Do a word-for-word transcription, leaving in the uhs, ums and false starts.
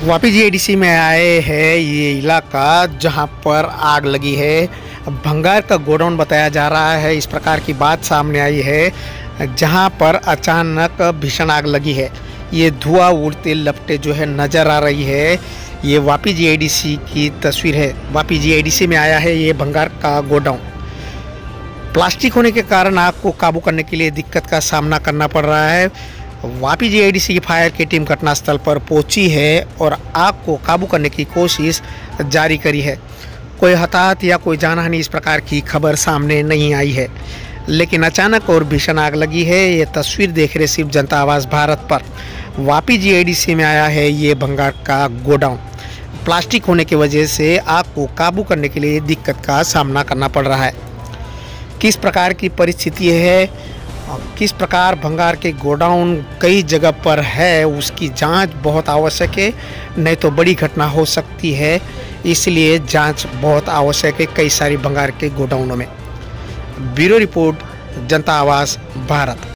Vapi GIDC में आए हैं ये इलाका जहां पर आग लगी है। भंगार का गोडाउन बताया जा रहा है। इस प्रकार की बात सामने आई है जहां पर अचानक भीषण आग लगी है। ये धुआं उड़ते लपटे जो है नज़र आ रही है। ये वापी जीआईडीसी की तस्वीर है। वापी जीआईडीसी में आया है ये भंगार का गोडाउन। प्लास्टिक होने के कारण आग को काबू करने के लिए दिक्कत का सामना करना पड़ रहा है। वापी जीआईडीसी की फायर की टीम घटनास्थल पर पहुंची है और आग को काबू करने की कोशिश जारी करी है। कोई हताहत या कोई जानहानि इस प्रकार की खबर सामने नहीं आई है, लेकिन अचानक और भीषण आग लगी है। ये तस्वीर देख रहे सिर्फ जनता आवाज़ भारत पर। वापी जीआईडीसी में आया है ये भंगार का गोडाउन। प्लास्टिक होने की वजह से आग को काबू करने के लिए दिक्कत का सामना करना पड़ रहा है। किस प्रकार की परिस्थिति है, किस प्रकार भंगार के गोडाउन कई जगह पर है, उसकी जांच बहुत आवश्यक है, नहीं तो बड़ी घटना हो सकती है। इसलिए जांच बहुत आवश्यक है कई सारी भंगार के गोडाउनों में। ब्यूरो रिपोर्ट, जनता आवाज़ भारत।